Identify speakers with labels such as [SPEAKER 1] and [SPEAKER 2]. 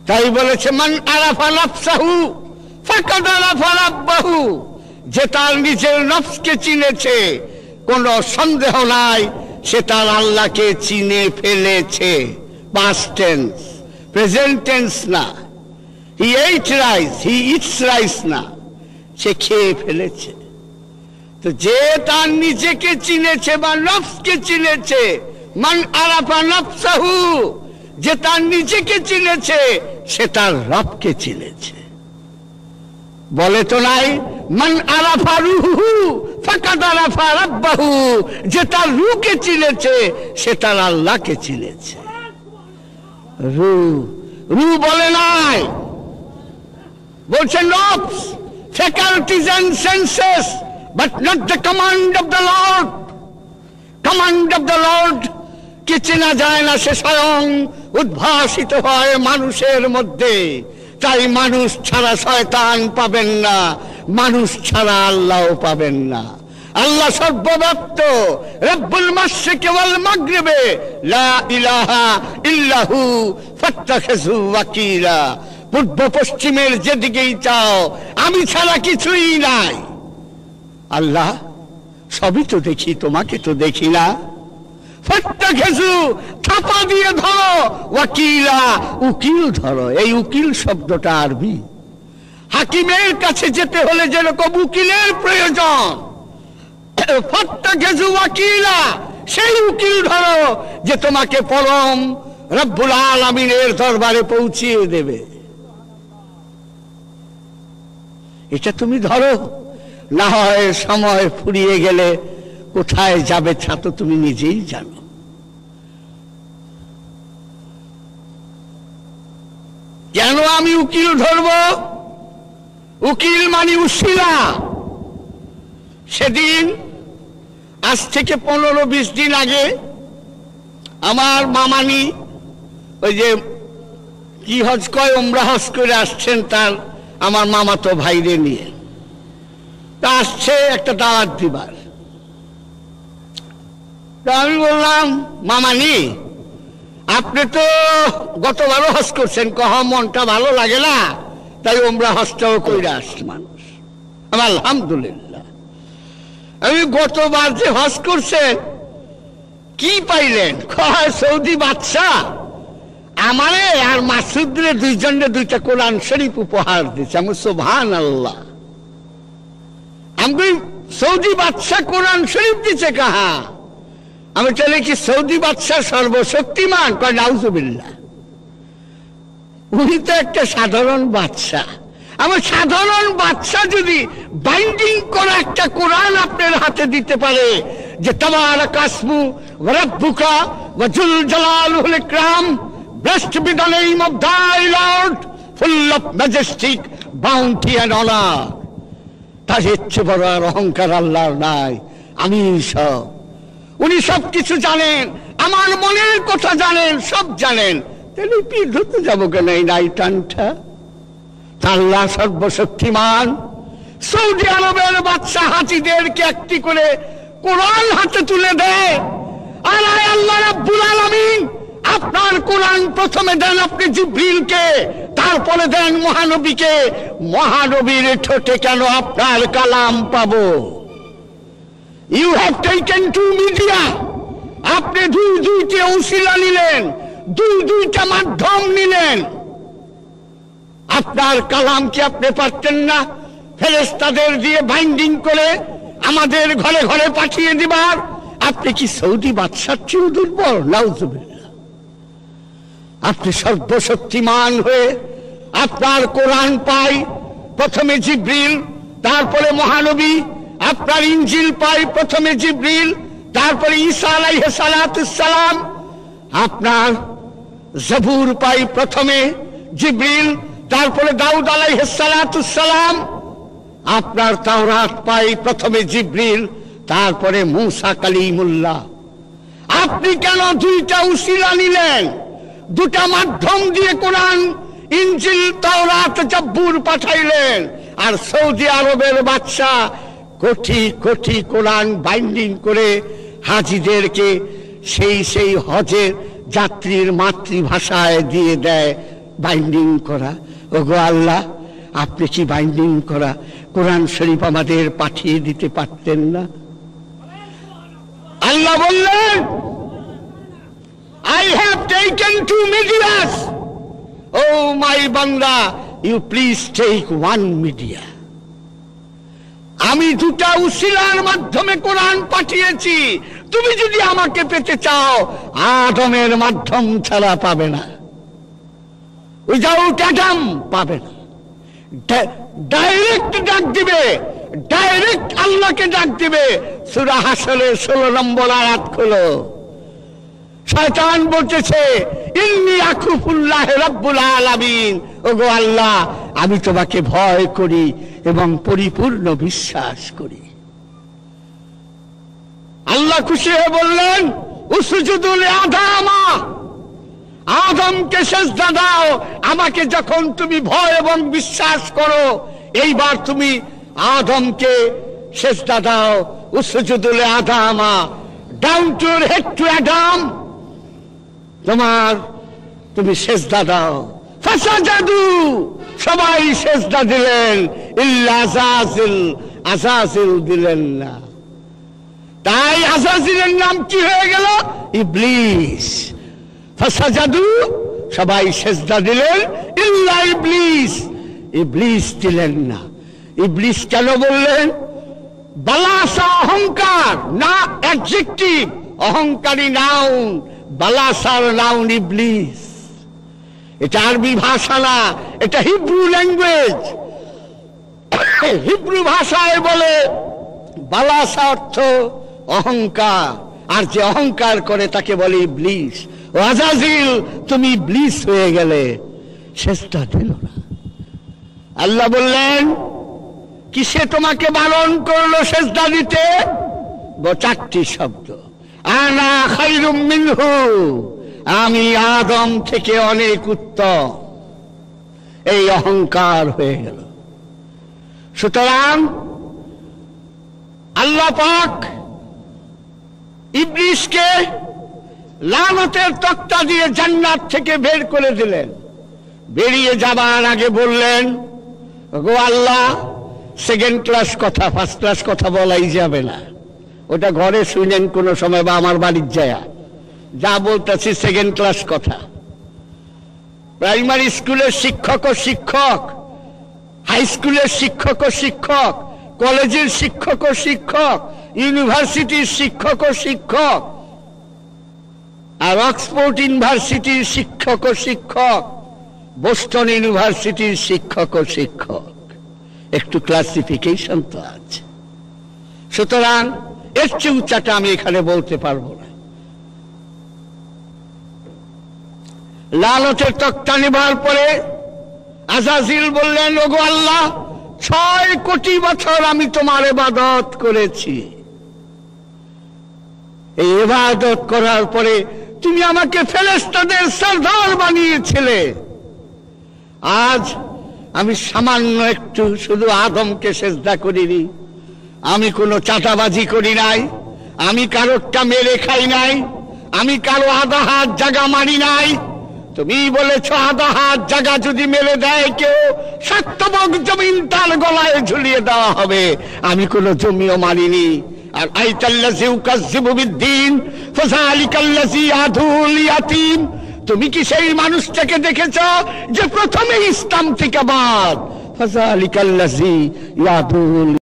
[SPEAKER 1] তাই বলেছে মান আরাফা নাফসাহু ফাকাদ আরাফা রাব্বাহু, যে তার নিজের নফসকে চিনেছে কোনো সন্দেহ নাই সে তার আল্লাহকে চিনে ফেলেছে। পাস্ট টেন্স, প্রেজেন্ট টেন্স না। He ate rice, he eats rice না, সে খেয়ে ফেলেছে। তো যে তার নিজেকে চিনেছে বা নফসকে চিনেছে, মান আরাফা নাফসাহু, যে তার নিজেকে চিনেছে সে তার রবকে চিনেছে। বলে তো নাই মান আরাফা রুহু ফাকাদ আরাফা রাব্বাহু, যে তার রূহকে চিনেছে সে তার আল্লাহকে চিনেছে। রূহ বলে নাই, বলছে নফস, faculties and senses, but not the command of the lord. Command of the lord কে চেনা যায় না, সে স্বয়ং উদ্ভাসিত হয় মানুষের মধ্যে। তাই মানুষ ছাড়া শয়তান পাবেন না, মানুষ ছাড়া আল্লাহও পাবেন না। আল্লাহ সর্বব্যাপ্ত, রব্বুল মাশরিকি ওয়াল মাগরিবি, লা ইলাহা ইল্লাহু ফাত্তাখিযু ওয়াকিলা। পূর্ব পশ্চিমের যেদিকেই চাও আমি ছাড়া কিছুই নাই। আল্লাহ সবই তো দেখি, তোমাকে তো দেখি না। ফাত্তাখিযু, থাপা দিয়ে ধরো, ওয়াকিলা, উকিল ধরো। এই উকিল শব্দটা আরবি। হাকিমের কাছে যেতে হলে যেরকম উকিলের প্রয়োজন, ফাত্তাখিযু ওয়াকিলা, সেই উকিল ধরো যে তোমাকে পরম রব্বুল আলামিনের দরবারে পৌঁছিয়ে দেবে। এটা তুমি ধরো, না হয় সময় ফুরিয়ে গেলে কোথায় যাবে তা তো তুমি নিজেই জানো। কেন আমি উকিল ধরব? উকিল মানে উশিলা। সেদিন আজ থেকে 15-20 দিন আগে আমার মামানি, ওই যে কি হজ কয়, উমরা হজ করে আসছেন, তার আমার মামাতো ভাইরে নিয়ে তা আসছে একটা দাওয়াত দিবার। তা আমি বললাম, মামানি আপনি তো গতবারও হজ করছেন, কহ মনটা ভালো লাগে না, তাই উমরা হজটাও কইরা আসছে মানুষ। আলহামদুলিল্লাহ। আমি গতবার যে হজ করছেন কি পাইলেন? কয় সৌদি বাদশাহ আমারে আর মাসুদরে দুইজনে 2টা কোরআন শরীফ উপহার দিচ্ছে। আমি সুবহানাল্লাহ। আমি সৌদি বাদশাহ কোরআন শরীফ দিচ্ছে কাহা? আমি চলে কি সৌদি বাদশাহ সর্বশক্তিমান? কয় নাউজুবিল্লাহ। উনি তো একটা সাধারণ বাদশাহ। আমার সাধারণ বাদশাহ যদি বাইন্ডিং করা একটা কোরআন আপনার হাতে দিতে পারে যে তাবারাকা ইসমু রাব্বুকা ওয়া যুল জালালুল ইকরাম, blessed be the name of thy Lord, full of majestic bounty and honor, তার ইচ্ছে বড় আর অহংকার আল্লাহর নাই। আমি সব, উনি সব কিছু জানেন, আমার মনের কথা জানেন, সব জানেন। তাহলে পীর ধরতে যাবো কেন এই নাইটানটা? আল্লাহ সর্বশক্তিমান। সৌদি আরবের বাদশাহ হাজিদেরকে একটি করে কোরআন হাতে তুলে দেয়, আর আল্লাহ রাব্বুল আলামিন আপনার কোরআন প্রথমে দেন আপনি জিবরিলকে, তারপরে দেন মহানবীকে। মহানবীর ঠোঁটে কেন আপনার কালাম পাবো? You have taken to media. আপনি দুইটা উসিলা নিলেন, দুইটা মাধ্যম নিলেন। আপনার কালাম কি আপনি পারতেন না ফেরেশতাদের দিয়ে বাইন্ডিং করে আমাদের ঘরে ঘরে পাঠিয়ে দিবার? আপনি কি সৌদি বাদশার চেয়ে দুর্বল? নাউজুবিল্লাহ। আপনি সর্বশক্তিমান হয়ে আপনার কোরআন পাই প্রথমে জিবরিল, তারপরে মহানবী। আপনার ইনজিল পাই প্রথমে জিবরিল, তারপরে ঈসা আলাইহিস সালাতুস সালাম। আপনার জবুর পাই প্রথমে জিবরিল, তারপরে দাউদ আলাইহিস সালাতুস সালাম। আপনার তাওরাত পাই প্রথমে জিবরিল, তারপরে মূসা কালিমুল্লাহ। আপনি কেন 2টা উসিলা নিলেন? 2টা মাধ্যম দিয়ে কোরআন, ইনজিল, তাওরাত, জব্বুর পাঠাইলেন। আর সৌদি আরবের বাদশা কোটি কোটি কোরআন বাইন্ডিং করে হাজিদেরকে সেই হজের যাত্রীর মাতৃভাষায় দিয়ে দেয়। বাইন্ডিং করা। ওগো আল্লাহ, আপনি কি বাইন্ডিং করা কোরআন শরীফ আমাদের পাঠিয়ে দিতে পারতেন না? আল্লাহ বললেন, I have taken 2 medias. Oh my banda, you please take 1 media. আমি 2টা উসিলার মাধ্যমে কোরআন পাঠিয়েছি। তুমি যদি আমাকে পেতে চাও, আদমের মাধ্যম ছাড়া পাবে না। উইদাউট অ্যাডাম পাবে না। ডাইরেক্ট ডাক দিবে, ডাইরেক্ট আল্লাহকে ডাক দিবে। সূরা হাশরের 16 নম্বর আয়াত খোলো। শয়তান বলতেছে, ইন্নী আখুফুল্লাহ রাব্বুল আলামিন, ওগো আল্লাহ, আমি তোমাকে ভয় করি এবং পরিপূর্ণ বিশ্বাস করি। আল্লাহ খুশি হয়ে বললেন, উসজুদু লিআদামা, আদমকে সিজদা দাও। আমাকে যখন তুমি ভয় এবং বিশ্বাস করো, এইবার তুমি আদমকে সিজদা দাও। উসজুদু লিআদামা, down to your head to Adam, তুমি সিজদা দাও। ফাসাজাদু, সবাই সিজদা দিলেন, ইল্লা আযাজিল, আযাজিল দিলেন না। তাই আযাজিলের নাম কি হয়ে গেল? ইবলিস। ফাসাজাদু, সবাই সিজদা দিলেন, ইল্লা ইবলিস, ইবলিস দিলেন না। ইবলিস কেন বললেন? বালাসা অহংকার, না অ্যাডজেক্টিভ, অহংকারী নাউন, বালাসার নাউন ইবলিস। এটা আরবি ভাষা না, এটা হিব্রু ল্যাঙ্গুয়েজ। হিব্রু ভাষায় বলে বালাসা অর্থ অহংকার, আর যে অহংকার করে তাকে বলে ইবলিস। ও আযাজিল, তুমি ইবলিস হয়ে গেলে। সিজদা দিল না। আল্লাহ বললেন, কিসে তোমাকে বারণ করলো সিজদা দিতে? 4টি শব্দ। আনা খায়রুম মিনহু, আমি আদম থেকে অনেক উত্তম। এই অহংকার হয়ে গেল। সুতরাং আল্লাহ পাক ইবলিসকে লানতের তক্তা দিয়ে জান্নাত থেকে বের করে দিলেন। বেরিয়ে যাবার আগে বললেন, গো আল্লাহ, সেকেন্ড ক্লাস কথা, ফার্স্ট ক্লাস কথা বলাই যাবে না। ওটা ঘরে শুনেন কোনো সময়, বা আমার বাড়ির যায় যা বলতেছি সেকেন্ড ক্লাস কথা। প্রাইমারি স্কুলের শিক্ষক ও শিক্ষক, হাই স্কুলের শিক্ষক ও শিক্ষক, কলেজের শিক্ষক ও শিক্ষক, ইউনিভার্সিটির শিক্ষক ও শিক্ষক, আর অক্সফোর্ড ইউনিভার্সিটির শিক্ষক ও শিক্ষক, বোস্টন ইউনিভার্সিটির শিক্ষক ও শিক্ষক, একটু ক্লাসিফিকেশন তো আছে। সুতরাং এর চেয়ে উচ্চাটা আমি এখানে বলতে পারবো না। লালতের তক্তা নেবার পরে আযাজিল বললেন, ওগো আল্লাহ, 6 কোটি বছর আমি তোমার ইবাদত করেছি। এই ইবাদত করার পরে তুমি আমাকে ফেরেশতাদের সরদার বানিয়েছিলে। আজ আমি সামান্য একটু শুধু আদমকে সিজদা করিনি। আমি কোনো চাঁদাবাজি করি নাই, আমি কারোরটা মেরে খাই নাই, আমি কারো আধা হাত জায়গা মারি নাই। তুমি বলেছ আধা হাত জায়গা যদি মেরে দেয় কেউ, 7 ভাগ জমিন তার গলায় ঝুলিয়ে দেওয়া হবে। আমি কোনো জমিও মারিনি। আর আইতাল্লাযী ইউকাযযিবু বিদ্দীন ফাযালিকাল্লাযী ইয়াদুল ইয়াতীম, তুমি কি সেই মানুষটাকে দেখেছ যে প্রথমে ইসলাম থেকে বাদ? ফাযালিকাল্লাযী ইয়াদুল